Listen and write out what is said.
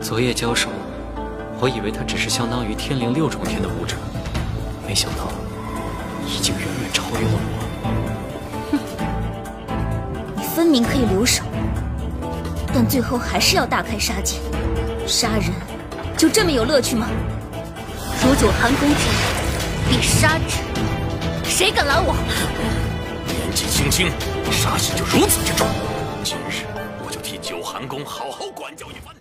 昨夜交手，我以为他只是相当于天灵6重天的武者，没想到已经远远超越了我。 哼，你分明可以留手，但最后还是要大开杀戒。杀人就这么有乐趣吗？如九寒宫之必杀之，谁敢拦我？ 年纪轻轻，杀心就如此之重。今日我就替九寒宫好好管教一番。